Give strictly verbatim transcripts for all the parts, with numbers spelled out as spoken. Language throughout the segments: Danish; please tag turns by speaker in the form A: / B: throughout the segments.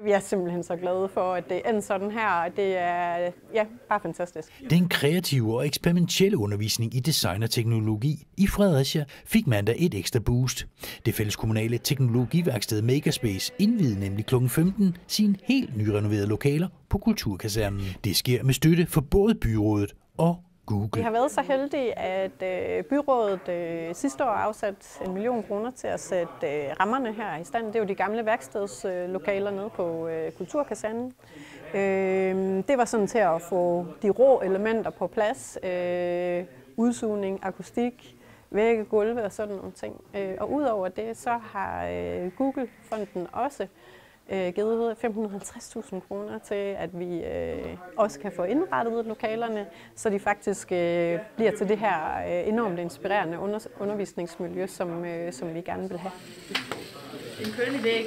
A: vi er simpelthen så glade for, at det er sådan her. Det er ja, bare fantastisk.
B: Den kreative og eksperimentelle undervisning i design og teknologi i Fredericia fik mandag et ekstra boost. Det fælleskommunale teknologiværksted Makerspace indviede nemlig klokken femten sine helt nyrenoverede lokaler på Kulturkasernen. Det sker med støtte for både byrådet og Google.
A: Vi har været så heldige, at øh, byrådet øh, sidste år afsat en million kroner til at sætte øh, rammerne her i stand. Det er jo de gamle værkstedslokaler nede på øh, Kulturkasernen. Øh, det var sådan til at få de rå elementer på plads. Øh, udsugning, akustik, vægge, gulve og sådan nogle ting. Øh, og udover det, så har øh, Google-fonden også øh, givet fem hundrede og halvtreds tusind kroner til, at vi øh, også kan få indrettet lokalerne, så de faktisk øh, bliver til det her øh, enormt inspirerende under, undervisningsmiljø, som, øh, som vi gerne vil have.
C: En kølig væg.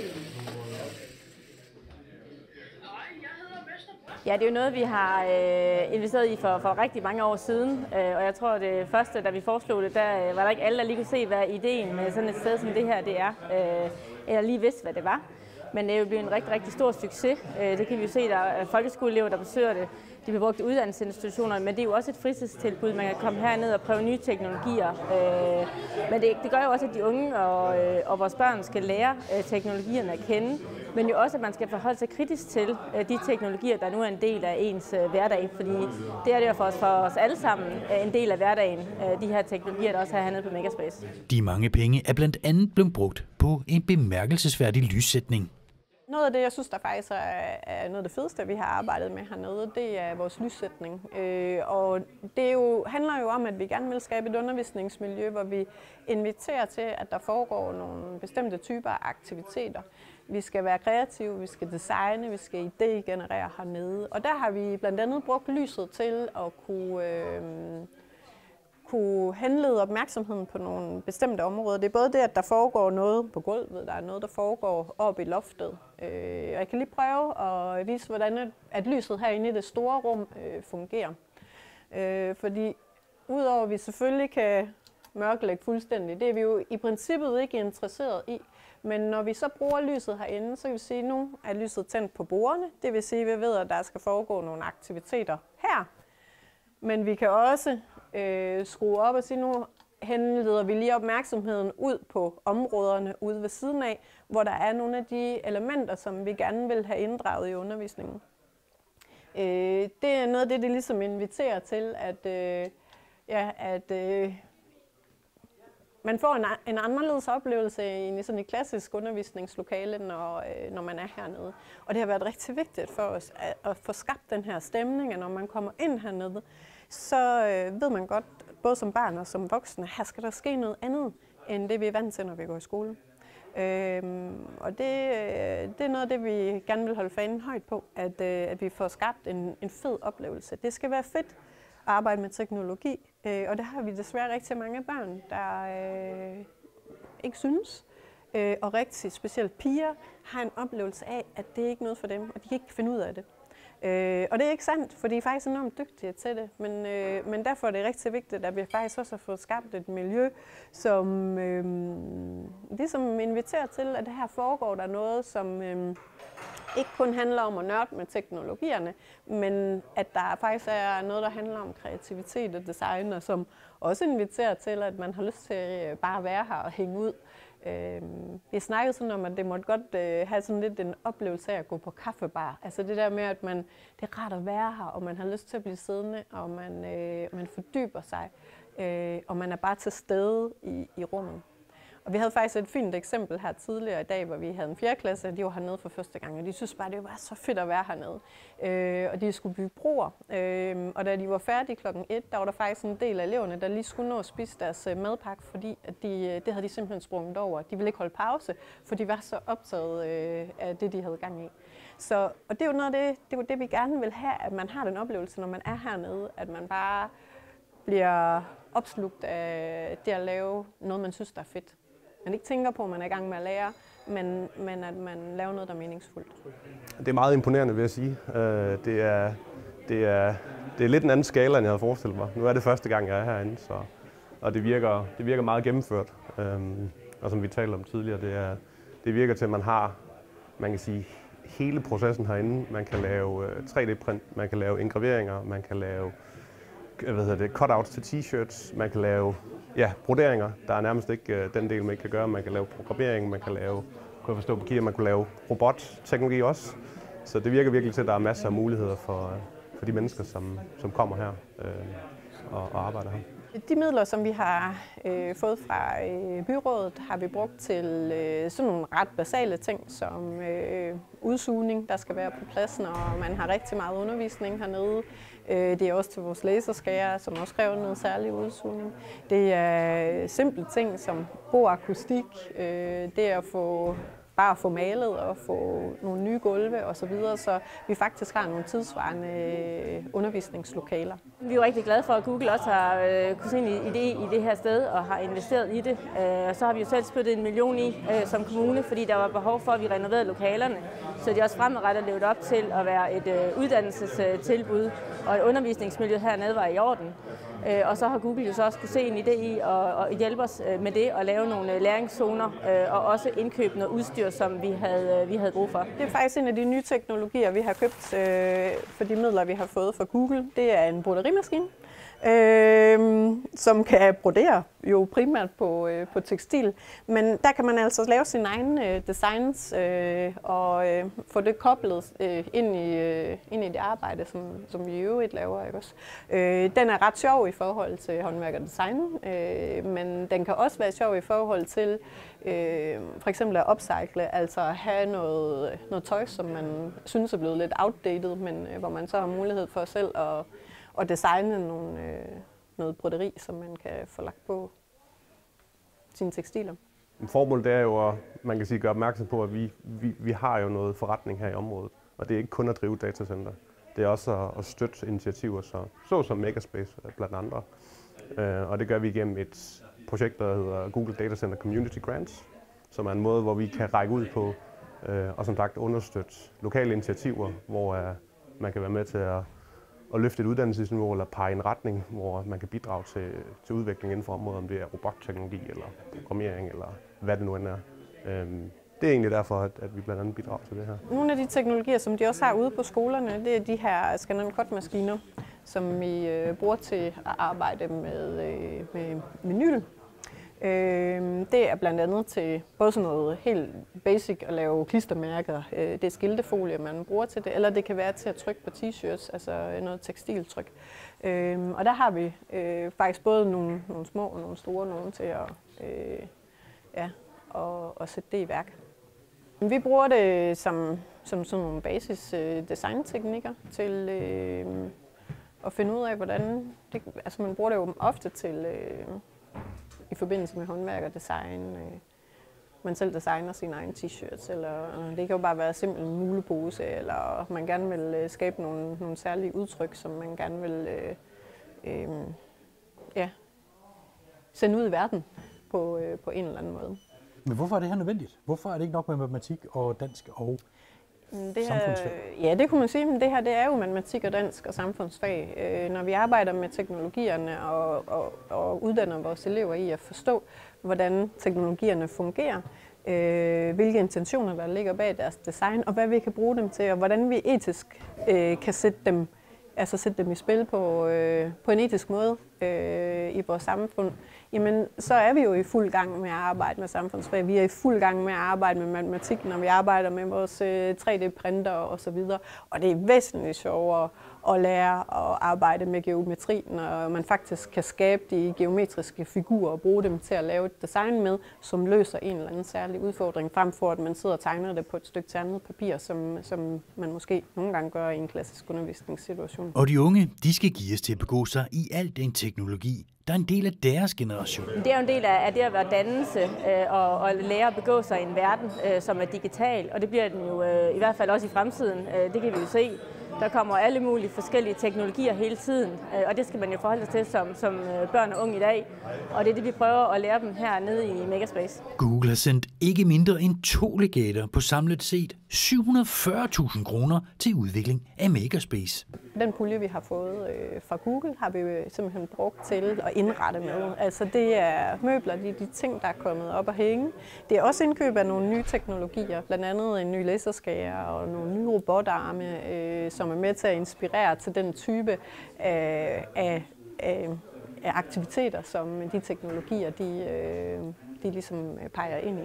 D: Ja, det er jo noget, vi har øh, investeret i for, for rigtig mange år siden, øh, og jeg tror, det første, da vi foreslog det, der øh, var der ikke alle, der lige kunne se, hvad ideen med sådan et sted som det her det er, øh, eller lige vidste, hvad det var. Men det er jo blevet en rigtig, rigtig stor succes. Øh, det kan vi jo se, der er folkeskoleelever, der besøger det. De bliver brugt i uddannelsesinstitutioner, men det er jo også et fritidstilbud. Man kan komme herned og prøve nye teknologier. Øh, men det, det gør jo også, at de unge og, øh, og vores børn skal lære øh, teknologierne at kende. Men jo også, at man skal forholde sig kritisk til øh, de teknologier, der nu er en del af ens øh, hverdag. Fordi det er det jo for os, for os alle sammen øh, en del af hverdagen, øh, de her teknologier, der også er hernede på Makerspace.
B: De mange penge er blandt andet blevet brugt på en bemærkelsesværdig lyssætning.
A: Noget af det, jeg synes, der faktisk er noget af det fedeste, vi har arbejdet med hernede, det er vores lyssætning. Og det jo, handler jo om, at vi gerne vil skabe et undervisningsmiljø, hvor vi inviterer til, at der foregår nogle bestemte typer af aktiviteter. Vi skal være kreative, vi skal designe, vi skal idégenerere hernede. Og der har vi blandt andet brugt lyset til at kunne... Øh, kunne henlede opmærksomheden på nogle bestemte områder. Det er både det, at der foregår noget på gulvet, der er noget, der foregår oppe i loftet. Øh, jeg kan lige prøve at vise, hvordan at lyset herinde i det store rum øh, fungerer. Øh, fordi udover at vi selvfølgelig kan mørklægge fuldstændig, det er vi jo i princippet ikke interesseret i. Men når vi så bruger lyset herinde, så kan vi sige, at nu er lyset tændt på bordene. Det vil sige, at vi ved, at der skal foregå nogle aktiviteter her. Men vi kan også øh, skrue op og sige, nu henleder vi lige opmærksomheden ud på områderne ude ved siden af, hvor der er nogle af de elementer, som vi gerne vil have inddraget i undervisningen. Øh, det er noget af det, det ligesom inviterer til, at, øh, ja, at øh, man får en, en anderledes oplevelse i sådan et klassisk undervisningslokale, når, øh, når man er hernede. Og det har været rigtig vigtigt for os at, at få skabt den her stemning, at når man kommer ind hernede, så øh, ved man godt, både som barn og som voksne, her skal der ske noget andet, end det vi er vant til, når vi går i skole. Øhm, og det, det er noget af det, vi gerne vil holde fanen højt på, at, øh, at vi får skabt en, en fed oplevelse. Det skal være fedt at arbejde med teknologi, øh, og det har vi desværre rigtig mange børn, der øh, ikke synes. Øh, og rigtig specielt piger har en oplevelse af, at det ikke er noget for dem, og de kan ikke finde ud af det. Øh, og det er ikke sandt, for de er faktisk enormt dygtige til det, men, øh, men derfor er det rigtig vigtigt, at vi faktisk også har fået skabt et miljø, som øh, ligesom inviterer til, at det her foregår der noget, som øh, ikke kun handler om at nørde med teknologierne, men at der faktisk er noget, der handler om kreativitet og design, og som også inviterer til, at man har lyst til bare at være her og hænge ud. Øh, vi snakkede sådan om, at det måtte godt øh, have sådan lidt en oplevelse af at gå på kaffebar. Altså det der med, at man, det er rart at være her, og man har lyst til at blive siddende, og man, øh, man fordyber sig, øh, og man er bare til stede i, i rummet. Og vi havde faktisk et fint eksempel her tidligere i dag, hvor vi havde en fjerde klasse, og de var hernede for første gang, og de synes bare, det var så fedt at være hernede. Øh, og de skulle bygge broer, øh, og da de var færdige klokken et, der var der faktisk en del af eleverne, der lige skulle nå at spise deres madpakke, fordi at de, det havde de simpelthen sprunget over. De ville ikke holde pause, for de var så optaget øh, af det, de havde gang i. Så, og det er jo noget af det, det, er jo det, vi gerne vil have, at man har den oplevelse, når man er hernede, at man bare bliver opslugt af det at lave noget, man synes, der er fedt. Man ikke tænker på, at man er i gang med at lære, men, men at man laver noget, der er meningsfuldt.
E: Det er meget imponerende, vil jeg sige. Det er, det er, det er lidt en anden skala, end jeg havde forestillet mig. Nu er det første gang, jeg er herinde, så, og det virker, det virker meget gennemført. Og som vi talte om tidligere, det, er, det virker til, at man har, man kan sige, hele processen herinde. Man kan lave tre D-print, man kan lave engraveringer, man kan lave hvad hedder det, cutouts til t-shirts, man kan lave ja, broderinger. Der er nærmest ikke uh, den del, man ikke kan gøre. Man kan lave programmering, man kan lave, kunne jeg forstå på Kia, man kan lave robotteknologi også. Så det virker virkelig til, at der er masser af muligheder for, for de mennesker, som, som kommer her øh, og, og arbejder her.
A: De midler, som vi har øh, fået fra øh, byrådet, har vi brugt til øh, sådan nogle ret basale ting, som øh, udsugning, der skal være på pladsen, og man har rigtig meget undervisning hernede. Øh, det er også til vores laserskærer, som også kræver noget særlig udsugning. Det er simple ting som bordakustik, øh, det er at få bare at få malet og få nogle nye gulve og så videre, så vi faktisk har nogle tidsvarende undervisningslokaler.
D: Vi er jo rigtig glade for, at Google også har øh, kunnet se en idé i det her sted og har investeret i det. Øh, så har vi jo selv spyttet en million i øh, som kommune, fordi der var behov for, at vi renoverede lokalerne, så de også fremadrettet levet op til at være et øh, uddannelsestilbud og et undervisningsmiljø hernede var i orden. Øh, og så har Google jo så også kunne se en idé i at, at hjælpe os med det og lave nogle læringszoner øh, og også indkøbe noget udstyr, som vi havde, vi havde brug for.
A: Det er faktisk en af de nye teknologier, vi har købt øh, for de midler, vi har fået fra Google. Det er en broderimaskine, øh, som kan brodere jo primært på, øh, på tekstil. Men der kan man altså lave sin egen øh, designs øh, og øh, få det koblet øh, ind, i, øh, ind i det arbejde, som, som vi i øvrigt laver. Ikke også? Øh, den er ret sjov i forhold til håndværk og design, øh, men den kan også være sjov i forhold til øh, for eksempel at upcycle, altså at have noget, noget tøj, som man synes er blevet lidt outdated, men øh, hvor man så har mulighed for selv at, at designe nogle, øh, noget broderi, som man kan få lagt på sine tekstiler.
E: Formålet er jo at man kan sige, gøre opmærksom på, at vi, vi, vi har jo noget forretning her i området, og det er ikke kun at drive datacenter. Det er også at, at støtte initiativer, så, så som Makerspace blandt andre. Uh, og det gør vi igennem et projekt, der hedder Google Data Center Community Grants, som er en måde, hvor vi kan række ud på uh, og som sagt understøtte lokale initiativer, hvor uh, man kan være med til at, at løfte et uddannelsesniveau eller pege en retning, hvor man kan bidrage til, til udvikling inden for området, om det er robotteknologi eller programmering eller hvad det nu end er. Um, Det er egentlig derfor, at, at vi blandt andet bidrager til det her.
A: Nogle af de teknologier, som de også har ude på skolerne, det er de her scan and cut maskiner, som vi øh, bruger til at arbejde med, øh, med vinyl. Øh, det er blandt andet til både sådan noget helt basic at lave klistermærker. Øh, det er skiltefolie, man bruger til det, eller det kan være til at trykke på t-shirts, altså noget tekstiltryk. Øh, og der har vi øh, faktisk både nogle, nogle små og nogle store nogle til at, øh, ja, at, at sætte det i værk. Vi bruger det som, som sådan nogle basis øh, designteknikker til øh, at finde ud af, hvordan det, altså man bruger det jo ofte til øh, i forbindelse med håndværk og design. Øh, man selv designer sine egne t-shirts, eller øh, det kan jo bare være simpelthen en mulepose, eller man gerne vil øh, skabe nogle, nogle særlige udtryk, som man gerne vil øh, øh, ja, sende ud i verden på, øh, på en eller anden måde.
B: Men hvorfor er det her nødvendigt? Hvorfor er det ikke nok med matematik og dansk og det her, samfundsfag?
A: Ja, det kunne man sige, men det her det er jo matematik og dansk og samfundsfag. Øh, når vi arbejder med teknologierne og, og, og uddanner vores elever i at forstå, hvordan teknologierne fungerer, øh, hvilke intentioner der ligger bag deres design, og hvad vi kan bruge dem til, og hvordan vi etisk øh, kan sætte dem, altså sætte dem i spil på, øh, på en etisk måde øh, i vores samfund, jamen så er vi jo i fuld gang med at arbejde med samfundsfag. Vi er i fuld gang med at arbejde med matematik, når vi arbejder med vores øh, tre D-printer og så videre. Og det er væsentligt sjovere at lære at arbejde med geometri, når man faktisk kan skabe de geometriske figurer og bruge dem til at lave et design med, som løser en eller anden særlig udfordring, frem for at man sidder og tegner det på et stykke ternet papir, som, som man måske nogle gange gør i en klassisk undervisningssituation.
B: Og de unge, de skal gives til at begå sig i al den teknologi, der er en del af deres generation.
D: Det er jo en del af det at være dannelse øh, og, og lære at begå sig i en verden, øh, som er digital, og det bliver den jo øh, i hvert fald også i fremtiden. Øh, det kan vi jo se. Der kommer alle mulige forskellige teknologier hele tiden, øh, og det skal man jo forholde sig til som, som børn og unge i dag. Og det er det, vi prøver at lære dem her nede i Makerspace.
B: Google har sendt ikke mindre end to legater på samlet set syv hundrede og fyrre tusind kroner til udvikling af Makerspace.
A: Den pulje, vi har fået øh, fra Google, har vi jo simpelthen brugt til at indrette med. Altså det er møbler, det er de ting, der er kommet op og hænge. Det er også indkøb af nogle nye teknologier, blandt andet en ny laserskærer og nogle nye robotarme, øh, som er med til at inspirere til den type af, af, af, af aktiviteter, som de teknologier, de, øh, de ligesom peger ind i.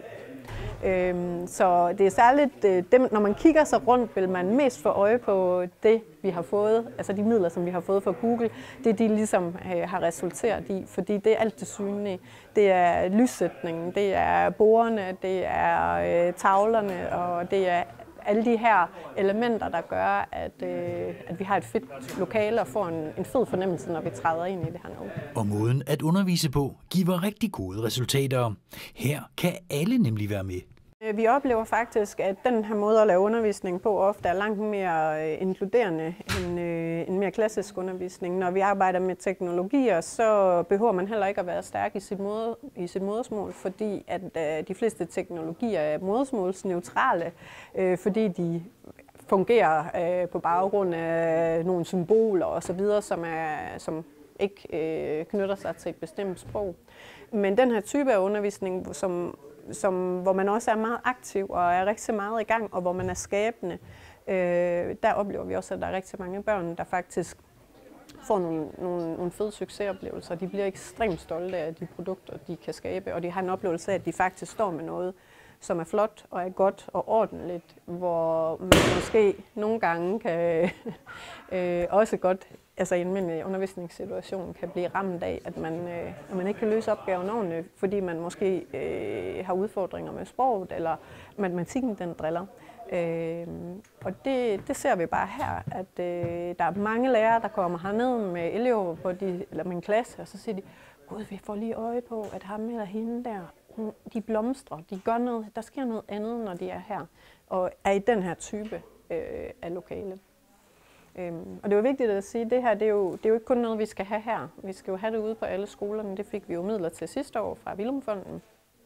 A: Øhm, så det er særligt, øh, dem, når man kigger sig rundt, vil man mest få øje på det, vi har fået, altså de midler, som vi har fået fra Google, det de ligesom øh, har resulteret i, fordi det er alt det synlige. Det er lyssætningen, det er bordene, det er øh, tavlerne, og det er alle de her elementer, der gør, at, øh, at vi har et fedt lokale og får en, en fed fornemmelse, når vi træder ind i det hernede.
B: Og måden at undervise på giver rigtig gode resultater. Her kan alle nemlig være med.
A: Vi oplever faktisk, at den her måde at lave undervisning på ofte er langt mere inkluderende end, øh, end mere klassisk undervisning. Når vi arbejder med teknologier, så behøver man heller ikke at være stærk i sit, moder, i sit modersmål, fordi at øh, de fleste teknologier er modersmålsneutrale, øh, fordi de fungerer øh, på baggrund af nogle symboler osv., som, er, som ikke øh, knytter sig til et bestemt sprog. Men den her type af undervisning, som Som, hvor man også er meget aktiv og er rigtig meget i gang, og hvor man er skabende, øh, der oplever vi også, at der er rigtig mange børn, der faktisk får nogle, nogle, nogle fede succesoplevelser. De bliver ekstremt stolte af de produkter, de kan skabe, og de har en oplevelse af, at de faktisk står med noget, som er flot og er godt og ordentligt, hvor man måske nogle gange kan øh, også godt, altså i en almindelig undervisningssituation, kan blive ramt af, at man, øh, at man ikke kan løse opgaven ordentligt, fordi man måske øh, har udfordringer med sproget, eller matematikken den driller. Øh, og det, det ser vi bare her, at øh, der er mange lærere, der kommer herned med elever på de, eller med en klasse, og så siger de, gud, vi får lige øje på, at ham eller hende der, de blomstrer, de gør noget, der sker noget andet, når de er her, og er i den her type øh, af lokale. Øhm, og det er jo vigtigt at sige, at det her det er, jo, det er jo ikke kun noget, vi skal have her. Vi skal jo have det ude på alle skolerne. Det fik vi jo midler til sidste år fra Vilumfonden.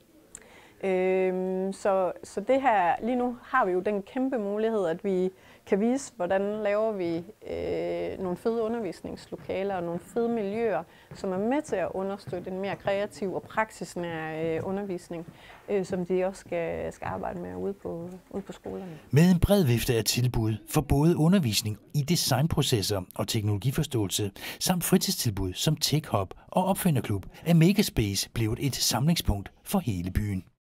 A: Øhm, så, så det her, lige nu har vi jo den kæmpe mulighed, at vi kan vise, hvordan laver vi øh, nogle fede undervisningslokaler og nogle fede miljøer, som er med til at understøtte en mere kreativ og praksisnær øh, undervisning, øh, som de også skal, skal arbejde med ude på, ude på skolerne.
B: Med en bred vifte af tilbud for både undervisning i designprocesser og teknologiforståelse, samt fritidstilbud som Tech Hub og Opfinderklub, er Makerspace blevet et samlingspunkt for hele byen.